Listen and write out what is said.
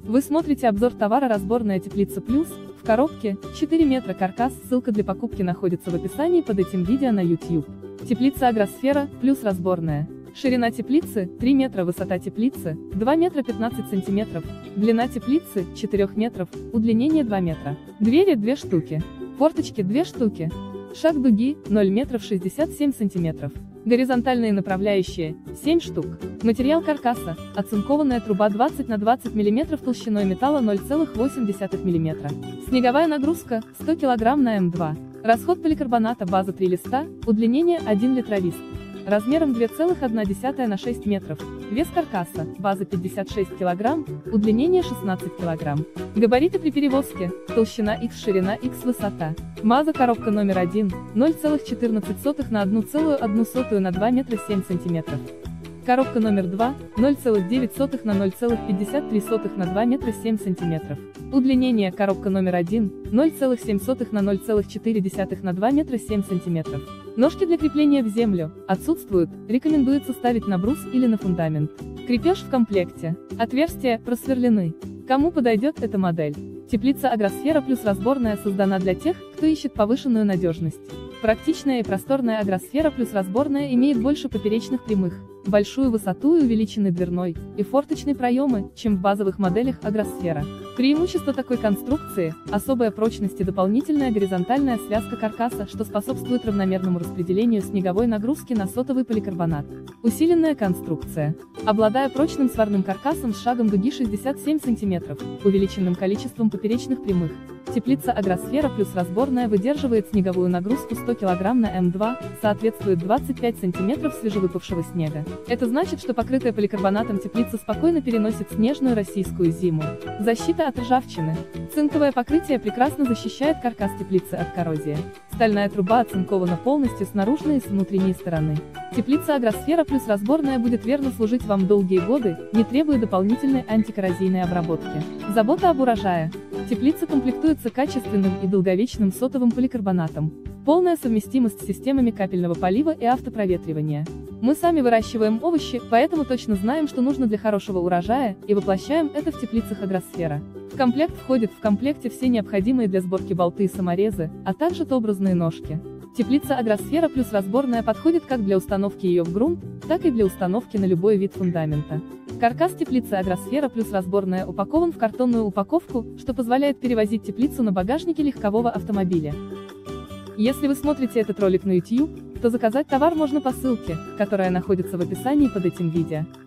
Вы смотрите обзор товара «Разборная теплица плюс», в коробке, 4 метра каркас, ссылка для покупки находится в описании под этим видео на YouTube. Теплица Агросфера, плюс разборная. Ширина теплицы, 3 метра, высота теплицы, 2 метра 15 сантиметров, длина теплицы, 4 метров, удлинение 2 метра. Двери 2 штуки. Форточки 2 штуки. Шаг дуги, 0 метров 67 сантиметров. Горизонтальные направляющие, 7 штук. Материал каркаса, оцинкованная труба 20 на 20 мм толщиной металла 0,8 мм. Снеговая нагрузка, 100 кг на М2. Расход поликарбоната база 3 листа, удлинение 1 литровист. Размером 2,1 на 6 метров. Вес каркаса, база 56 кг, удлинение 16 кг. Габариты при перевозке, толщина X, ширина X, высота. МАЗа коробка номер 1, 0,14 на 1,1 на 2 метра 7 сантиметров. Коробка номер 2, 0,9 на 0,53 на 2 метра 7 сантиметров. Удлинение коробка номер 1, 0,7 на 0,4 на 2 метра 7 сантиметров. Ножки для крепления в землю отсутствуют, рекомендуется ставить на брус или на фундамент. Крепеж в комплекте. Отверстия просверлены. Кому подойдет эта модель? Теплица Агросфера плюс разборная создана для тех, кто ищет повышенную надежность. Практичная и просторная Агросфера плюс разборная имеет больше поперечных прямых, большую высоту и увеличенный дверной и форточные проемы, чем в базовых моделях Агросфера. Преимущество такой конструкции – особая прочность и дополнительная горизонтальная связка каркаса, что способствует равномерному распределению снеговой нагрузки на сотовый поликарбонат. Усиленная конструкция. Обладая прочным сварным каркасом с шагом дуги 67 см, увеличенным количеством поперечных прямых, теплица Агросфера плюс разборная выдерживает снеговую нагрузку 100 кг на М2, соответствует 25 см свежевыпавшего снега. Это значит, что покрытая поликарбонатом теплица спокойно переносит снежную российскую зиму. Защита от ржавчины. Цинковое покрытие прекрасно защищает каркас теплицы от коррозии. Стальная труба оцинкована полностью с наружной и с внутренней стороны. Теплица Агросфера плюс разборная будет верно служить вам долгие годы, не требуя дополнительной антикоррозийной обработки. Забота об урожае. Теплица комплектуется качественным и долговечным сотовым поликарбонатом. Полная совместимость с системами капельного полива и автопроветривания. Мы сами выращиваем овощи, поэтому точно знаем, что нужно для хорошего урожая, и воплощаем это в теплицах Агросфера. В комплект входят в комплекте все необходимые для сборки болты и саморезы, а также тобразные ножки. Теплица Агросфера плюс разборная подходит как для установки ее в грунт, так и для установки на любой вид фундамента. Каркас теплицы Агросфера плюс разборная упакован в картонную упаковку, что позволяет перевозить теплицу на багажнике легкового автомобиля. Если вы смотрите этот ролик на YouTube, то заказать товар можно по ссылке, которая находится в описании под этим видео.